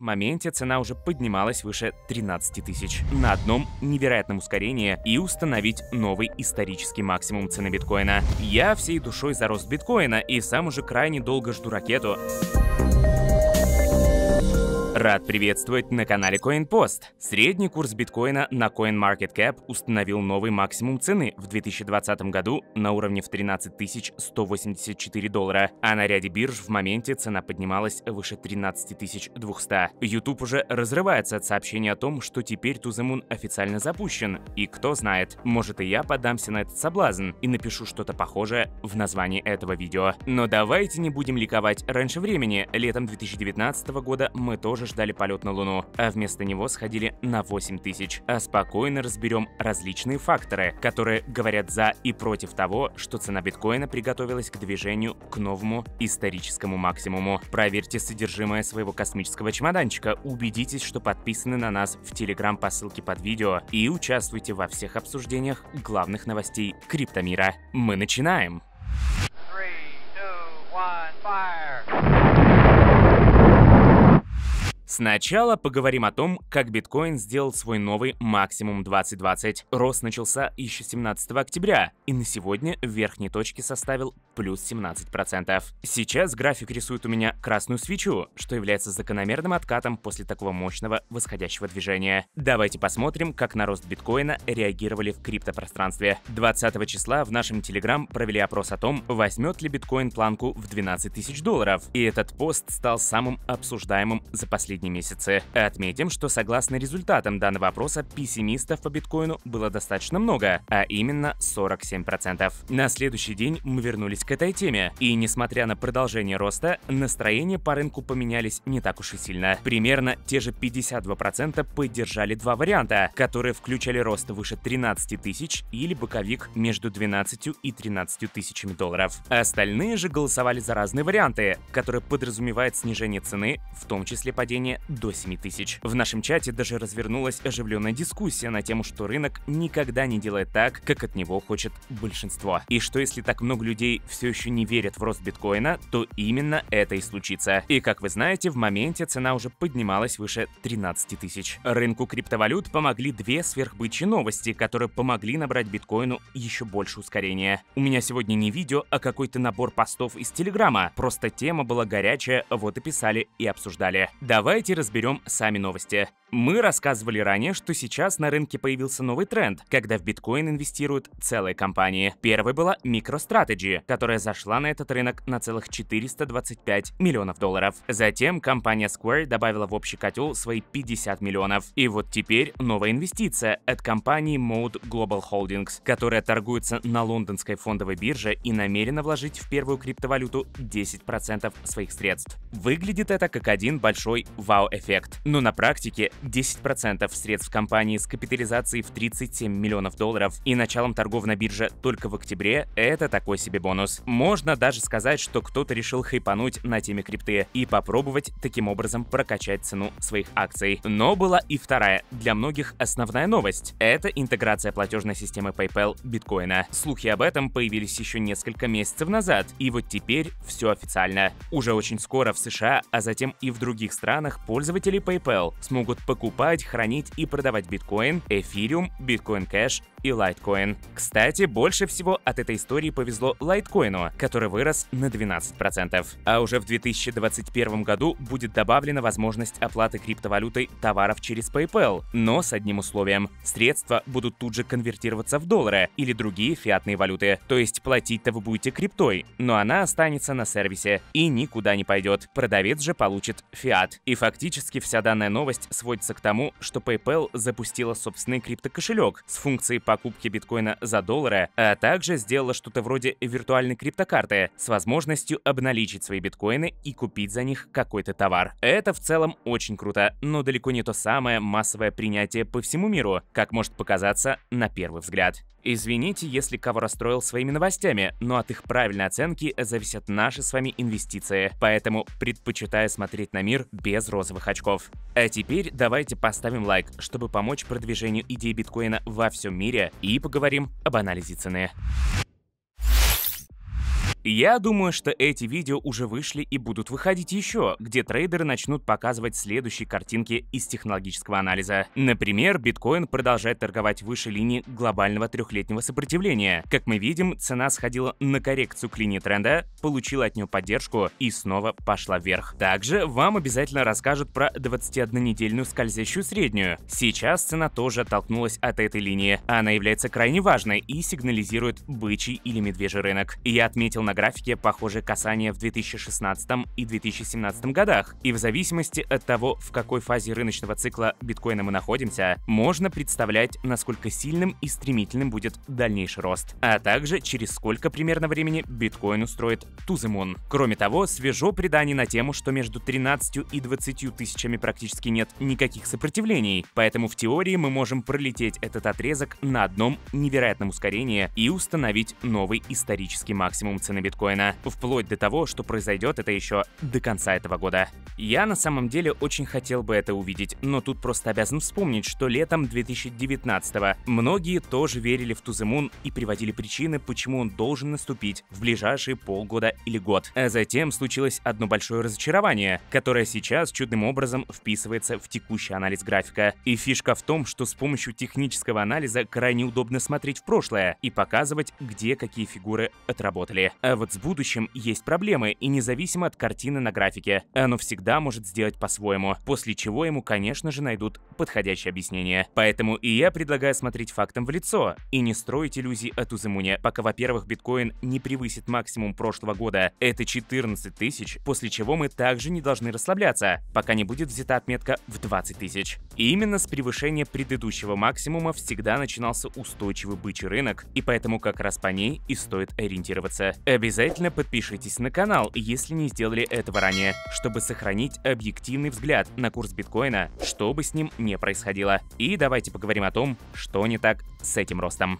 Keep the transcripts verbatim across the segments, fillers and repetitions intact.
В моменте цена уже поднималась выше тринадцати тысяч на одном невероятном ускорении и установить новый исторический максимум цены биткоина. Я всей душой за рост биткоина и сам уже крайне долго жду ракету. Рад приветствовать на канале CoinPost. Средний курс биткоина на CoinMarketCap установил новый максимум цены в две тысячи двадцатом году на уровне в тринадцать тысяч сто восемьдесят четыре доллара, а на ряде бирж в моменте цена поднималась выше тринадцати тысяч двухсот. YouTube уже разрывается от сообщения о том, что теперь To The Moon официально запущен, и кто знает, может и я поддамся на этот соблазн и напишу что-то похожее в названии этого видео. Но давайте не будем ликовать раньше времени. Летом две тысячи девятнадцатого года мы тоже ждали полет на Луну, а вместо него сходили на восемь тысяч. А спокойно разберем различные факторы, которые говорят за и против того, что цена биткоина приготовилась к движению к новому историческому максимуму. Проверьте содержимое своего космического чемоданчика, убедитесь, что подписаны на нас в Telegram по ссылке под видео и участвуйте во всех обсуждениях главных новостей криптомира. Мы начинаем! Three, two, one, fire! Сначала поговорим о том, как биткоин сделал свой новый максимум двадцать двадцать. Рост начался еще семнадцатого октября и на сегодня в верхней точке составил плюс семнадцать процентов. Сейчас график рисует у меня красную свечу, что является закономерным откатом после такого мощного восходящего движения. Давайте посмотрим, как на рост биткоина реагировали в криптопространстве. двадцатого числа в нашем Telegram провели опрос о том, возьмет ли биткоин планку в двенадцать тысяч долларов, и этот пост стал самым обсуждаемым за последние месяцы. Отметим, что согласно результатам данного опроса, пессимистов по биткоину было достаточно много, а именно сорок семь процентов. На следующий день мы вернулись к этой теме, и несмотря на продолжение роста, настроения по рынку поменялись не так уж и сильно. Примерно те же пятьдесят два процента поддержали два варианта, которые включали рост выше тринадцати тысяч или боковик между двенадцатью и тринадцатью тысячами долларов. Остальные же голосовали за разные варианты, которые подразумевают снижение цены, в том числе падение до семи тысяч. В нашем чате даже развернулась оживленная дискуссия на тему, что рынок никогда не делает так, как от него хочет большинство. И что если так много людей все еще не верят в рост биткоина, то именно это и случится. И как вы знаете, в моменте цена уже поднималась выше тринадцати тысяч. Рынку криптовалют помогли две сверхбычьи новости, которые помогли набрать биткоину еще больше ускорения. У меня сегодня не видео, а какой-то набор постов из Телеграма. Просто тема была горячая, вот и писали и обсуждали. Давайте разберем сами новости. Мы рассказывали ранее, что сейчас на рынке появился новый тренд, когда в биткоин инвестируют целые компании. Первой была MicroStrategy, которая зашла на этот рынок на целых четыреста двадцать пять миллионов долларов. Затем компания Square добавила в общий котел свои пятьдесят миллионов. И вот теперь новая инвестиция от компании Mode Global Holdings, которая торгуется на лондонской фондовой бирже и намерена вложить в первую криптовалюту десять процентов своих средств. Выглядит это как один большой вау-эффект. Но на практике десять процентов средств компании с капитализацией в тридцать семь миллионов долларов и началом торгов на бирже только в октябре – это такой себе бонус. Можно даже сказать, что кто-то решил хайпануть на теме крипты и попробовать таким образом прокачать цену своих акций. Но была и вторая, для многих основная новость – это интеграция платежной системы PayPal биткоина. Слухи об этом появились еще несколько месяцев назад, и вот теперь все официально. Уже очень скоро в США, а затем и в других странах пользователи PayPal смогут покупать, хранить и продавать биткоин, эфириум, биткоин кэш и лайткоин. Кстати, больше всего от этой истории повезло лайткоину, который вырос на двенадцать процентов. А уже в две тысячи двадцать первом году будет добавлена возможность оплаты криптовалютой товаров через PayPal, но с одним условием. Средства будут тут же конвертироваться в доллары или другие фиатные валюты. То есть платить-то вы будете криптой, но она останется на сервисе и никуда не пойдет. Продавец же получит фиат. И фактически вся данная новость сводится к тому, что PayPal запустила собственный криптокошелек с функцией покупки биткоина за доллары, а также сделала что-то вроде виртуальной криптокарты с возможностью обналичить свои биткоины и купить за них какой-то товар. Это в целом очень круто, но далеко не то самое массовое принятие по всему миру, как может показаться на первый взгляд. Извините, если кого расстроил своими новостями, но от их правильной оценки зависят наши с вами инвестиции, поэтому предпочитаю смотреть на мир без розовых очков. А теперь давайте поставим лайк, чтобы помочь продвижению идеи биткоина во всем мире, и поговорим об анализе цены. Я думаю, что эти видео уже вышли и будут выходить еще, где трейдеры начнут показывать следующие картинки из технологического анализа. Например, биткоин продолжает торговать выше линии глобального трехлетнего сопротивления. Как мы видим, цена сходила на коррекцию к линии тренда, получила от нее поддержку и снова пошла вверх. Также вам обязательно расскажут про двадцатиоднонедельную скользящую среднюю. Сейчас цена тоже оттолкнулась от этой линии. Она является крайне важной и сигнализирует бычий или медвежий рынок. Я отметил на графике похожее касание в две тысячи шестнадцатом и две тысячи семнадцатом годах. И в зависимости от того, в какой фазе рыночного цикла биткоина мы находимся, можно представлять, насколько сильным и стремительным будет дальнейший рост. А также через сколько примерно времени биткоин устроит to the moon. Кроме того, свежо предание на тему, что между тринадцатью и двадцатью тысячами практически нет никаких сопротивлений, поэтому в теории мы можем пролететь этот отрезок на одном невероятном ускорении и установить новый исторический максимум цены биткоина, вплоть до того, что произойдет это еще до конца этого года. Я на самом деле очень хотел бы это увидеть, но тут просто обязан вспомнить, что летом две тысячи девятнадцатого многие тоже верили в to the moon и приводили причины, почему он должен наступить в ближайшие полгода или год. А затем случилось одно большое разочарование, которое сейчас чудным образом вписывается в текущий анализ графика. И фишка в том, что с помощью технического анализа крайне удобно смотреть в прошлое и показывать, где какие фигуры отработали. А вот с будущим есть проблемы, и независимо от картины на графике, оно всегда может сделать по-своему, после чего ему, конечно же, найдут подходящее объяснение. Поэтому и я предлагаю смотреть фактам в лицо и не строить иллюзий о to the moon, пока, во-первых, биткоин не превысит максимум прошлого года, это четырнадцать тысяч, после чего мы также не должны расслабляться, пока не будет взята отметка в двадцать тысяч. И именно с превышения предыдущего максимума всегда начинался устойчивый бычий рынок, и поэтому как раз по ней и стоит ориентироваться. Обязательно подпишитесь на канал, если не сделали этого ранее, чтобы сохранить объективный взгляд на курс биткоина, что бы с ним ни происходило. И давайте поговорим о том, что не так с этим ростом.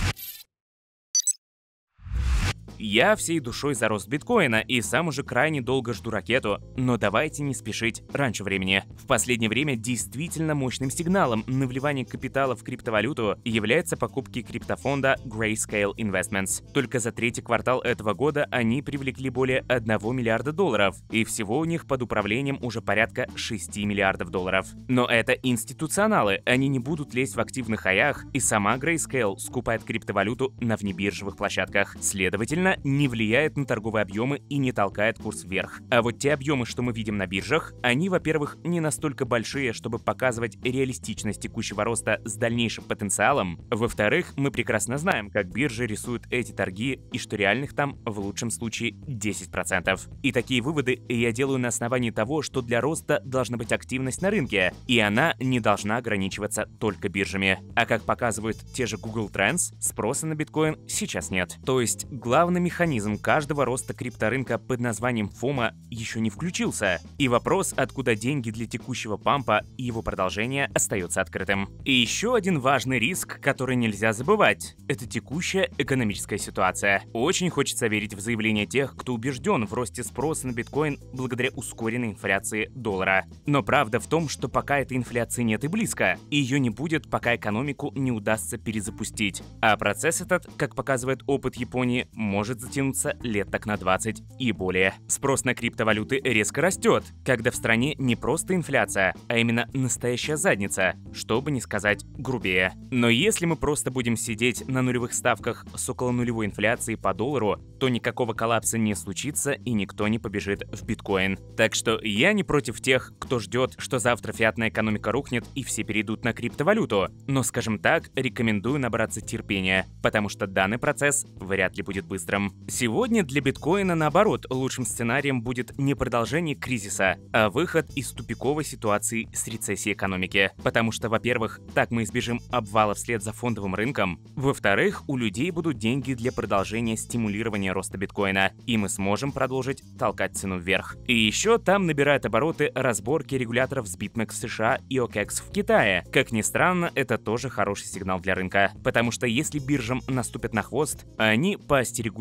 Я всей душой за рост биткоина и сам уже крайне долго жду ракету, но давайте не спешить раньше времени. В последнее время действительно мощным сигналом на вливание капитала в криптовалюту являются покупки криптофонда Grayscale Investments. Только за третий квартал этого года они привлекли более одного миллиарда долларов, и всего у них под управлением уже порядка шести миллиардов долларов. Но это институционалы, они не будут лезть в активных хаях, и сама Grayscale скупает криптовалюту на внебиржевых площадках. Следовательно, не влияет на торговые объемы и не толкает курс вверх. А вот те объемы, что мы видим на биржах, они, во-первых, не настолько большие, чтобы показывать реалистичность текущего роста с дальнейшим потенциалом. Во-вторых, мы прекрасно знаем, как биржи рисуют эти торги и что реальных там в лучшем случае десять процентов. И такие выводы я делаю на основании того, что для роста должна быть активность на рынке, и она не должна ограничиваться только биржами. А как показывают те же Google Trends, спроса на биткоин сейчас нет. То есть главный механизм каждого роста крипторынка под названием фома еще не включился, и вопрос, откуда деньги для текущего пампа и его продолжения, остается открытым. И еще один важный риск, который нельзя забывать, это текущая экономическая ситуация. Очень хочется верить в заявления тех, кто убежден в росте спроса на биткоин благодаря ускоренной инфляции доллара. Но правда в том, что пока этой инфляции нет и близко, и ее не будет, пока экономику не удастся перезапустить. А процесс этот, как показывает опыт Японии, может может затянуться лет так на двадцать и более. Спрос на криптовалюты резко растет, когда в стране не просто инфляция, а именно настоящая задница, чтобы не сказать грубее. Но если мы просто будем сидеть на нулевых ставках с около нулевой инфляцией по доллару, то никакого коллапса не случится и никто не побежит в биткоин. Так что я не против тех, кто ждет, что завтра фиатная экономика рухнет и все перейдут на криптовалюту, но, скажем так, рекомендую набраться терпения, потому что данный процесс вряд ли будет быстрым. Сегодня для биткоина, наоборот, лучшим сценарием будет не продолжение кризиса, а выход из тупиковой ситуации с рецессией экономики. Потому что, во-первых, так мы избежим обвала вслед за фондовым рынком, во-вторых, у людей будут деньги для продолжения стимулирования роста биткоина, и мы сможем продолжить толкать цену вверх. И еще там набирают обороты разборки регуляторов с BitMEX в США и о кекс в Китае. Как ни странно, это тоже хороший сигнал для рынка, потому что если биржам наступят на хвост, они поостерегутся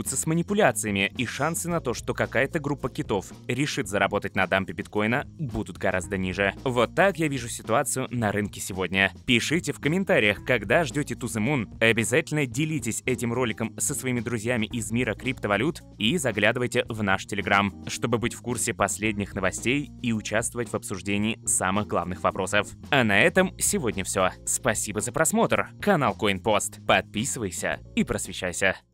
борются с манипуляциями, и шансы на то, что какая-то группа китов решит заработать на дампе биткоина, будут гораздо ниже. Вот так я вижу ситуацию на рынке сегодня. Пишите в комментариях, когда ждете To The Moon. Обязательно делитесь этим роликом со своими друзьями из мира криптовалют и заглядывайте в наш Телеграм, чтобы быть в курсе последних новостей и участвовать в обсуждении самых главных вопросов. А на этом сегодня все. Спасибо за просмотр. Канал CoinPost. Подписывайся и просвещайся.